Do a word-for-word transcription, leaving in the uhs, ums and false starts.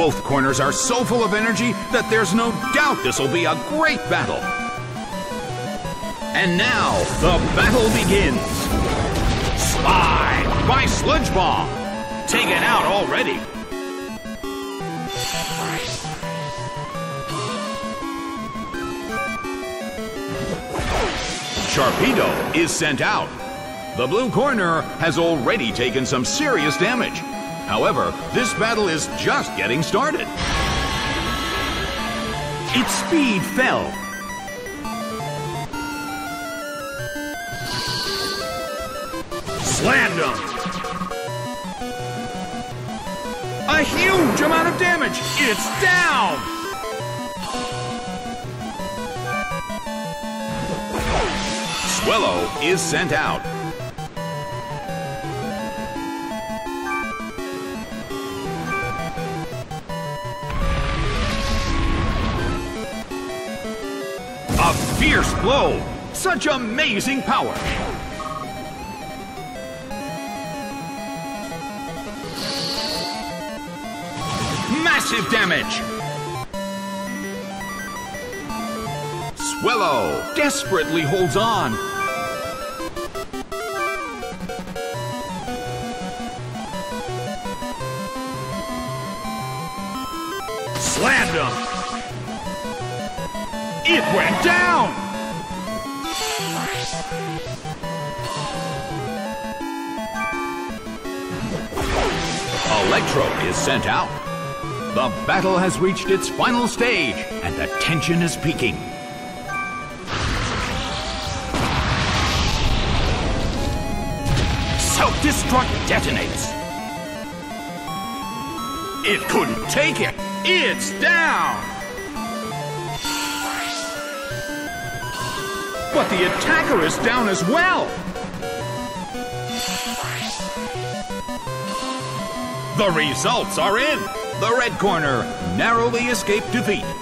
Both corners are so full of energy that there's no doubt this'll be a great battle. And now, the battle begins. Slide by Sludge Bomb. Taken out already. Sharpedo is sent out. The blue corner has already taken some serious damage. However, this battle is just getting started. Its speed fell. Slammed him. A huge amount of damage. It's down. Swellow is sent out. A fierce blow! Such amazing power! Massive damage! Swellow desperately holds on. Slammed him! It went down! Electro is sent out. The battle has reached its final stage, and the tension is peaking. Self-destruct detonates. It couldn't take it. It's down. But the attacker is down as well. The results are in. The red corner narrowly escaped defeat.